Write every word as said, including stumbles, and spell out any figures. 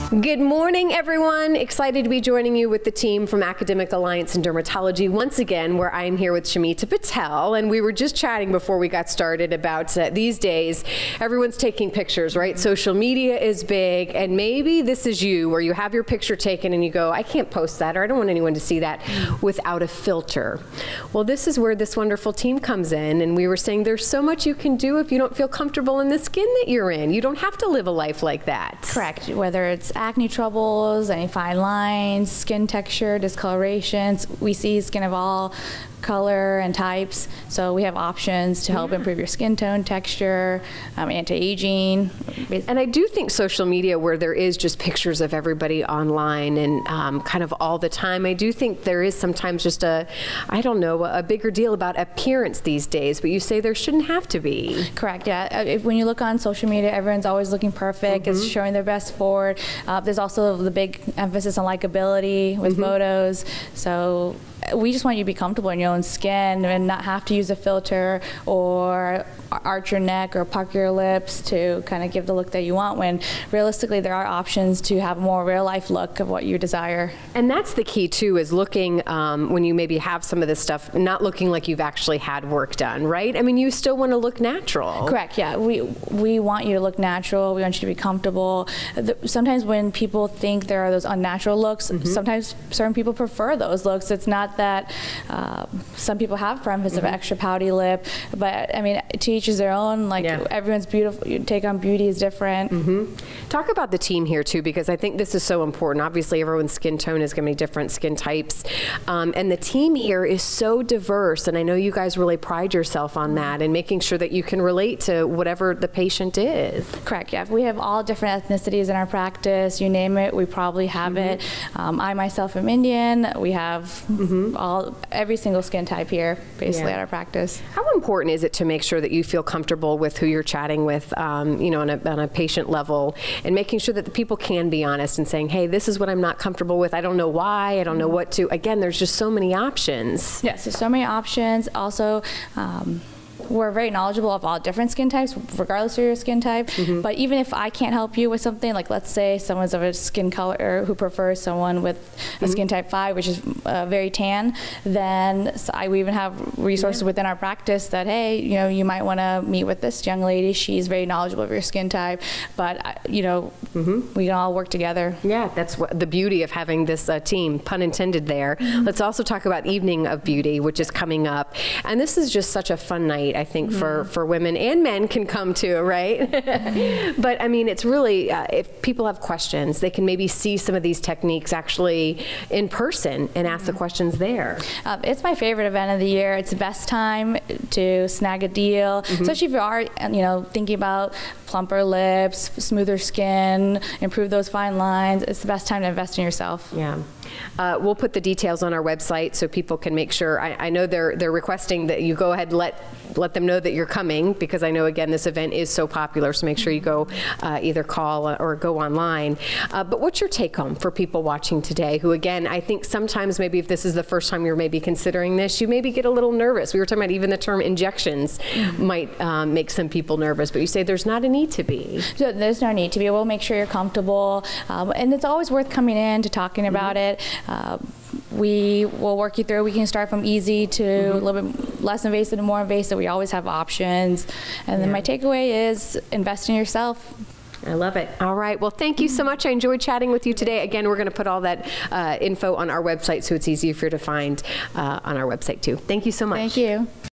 Good morning, everyone. Excited to be joining you with the team from Academic Alliance in Dermatology once again, where I'm here with Shamita Patel. And we were just chatting before we got started about uh, these days, everyone's taking pictures, right? Social media is big, and maybe this is you, where you have your picture taken and you go, I can't post that, or I don't want anyone to see that without a filter. Well, this is where this wonderful team comes in, and we were saying there's so much you can do if you don't feel comfortable in the skin that you're in. You don't have to live a life like that. Correct. Whether it's acne troubles, any fine lines, skin texture, discolorations, we see skin of all color and types, so we have options to help yeah. improve your skin tone, texture, um, anti-aging. And I do think social media, where there is just pictures of everybody online and um, kind of all the time, I do think there is sometimes just a, I don't know, a bigger deal about appearance these days, but you say there shouldn't have to be. Correct, yeah. If, when you look on social media, everyone's always looking perfect, mm-hmm. it's showing their best forward. Uh, there's also the big emphasis on likability with mm-hmm. photos, so we just want you to be comfortable in your own skin and not have to use a filter or arch your neck or pucker your lips to kind of give the look that you want, when realistically there are options to have a more real life look of what you desire. And that's the key too, is looking um, when you maybe have some of this stuff, not looking like you've actually had work done, right? I mean, you still want to look natural. Correct, yeah. We, we want you to look natural. We want you to be comfortable. The, sometimes when people think there are those unnatural looks, mm-hmm. sometimes certain people prefer those looks. It's not that uh, some people have preference mm-hmm. of extra pouty lip, but I mean, to each is their own. Like yeah. everyone's beautiful. Your take on beauty is different. Mm-hmm. Talk about the team here too, because I think this is so important. Obviously, everyone's skin tone is going to be different, skin types, um, and the team here is so diverse. And I know you guys really pride yourself on that and making sure that you can relate to whatever the patient is. Correct. Yeah, we have all different ethnicities in our practice. You name it, we probably have mm-hmm. it. Um, I myself am Indian. We have mm-hmm. all every single skin type here, basically, yeah. at our practice. How important is it to make sure that you feel comfortable with who you're chatting with, um, you know, on a, on a patient level, and making sure that the people can be honest and saying, hey, this is what I'm not comfortable with. I don't know why. I don't know what to. Again, there's just so many options. Yes, there's so many options. Also, um, we're very knowledgeable of all different skin types, regardless of your skin type. Mm-hmm. But even if I can't help you with something, like let's say someone's of a skin color who prefers someone with mm-hmm. a skin type five, which is uh, very tan, then so I, we even have resources yeah. within our practice that, hey, you know, you might want to meet with this young lady. She's very knowledgeable of your skin type. But, uh, you know, mm-hmm. we can all work together. Yeah, that's what the beauty of having this uh, team, pun intended there. Mm-hmm. Let's also talk about Evening of Beauty, which is coming up. And this is just such a fun night, I think, mm-hmm. for, for women, and men can come too, right? Mm-hmm. But I mean, it's really, uh, if people have questions, they can maybe see some of these techniques actually in person and ask mm-hmm. the questions there. Uh, it's my favorite event of the year. It's the best time to snag a deal, mm-hmm. especially if you are, you know, thinking about plumper lips, smoother skin, improve those fine lines. It's the best time to invest in yourself. Yeah. Uh, we'll put the details on our website so people can make sure. I, I know they're they're requesting that you go ahead and let let them know that you're coming, because I know, again, this event is so popular, so make sure you go uh, either call or go online. Uh, but what's your take home for people watching today who, again, I think sometimes maybe if this is the first time you're maybe considering this, you maybe get a little nervous. We were talking about even the term injections mm-hmm. might um, make some people nervous, but you say there's not a need to be. So there's no need to be. We'll make sure you're comfortable, um, and it's always worth coming in to talking about mm-hmm. it. Uh, we will work you through. We can start from easy to mm-hmm. a little bit less invasive to more invasive. We always have options. And then yeah. my takeaway is invest in yourself. I love it. All right. Well, thank you so much. I enjoyed chatting with you today. Again, we're going to put all that uh, info on our website so it's easier for you to find uh, on our website too. Thank you so much. Thank you.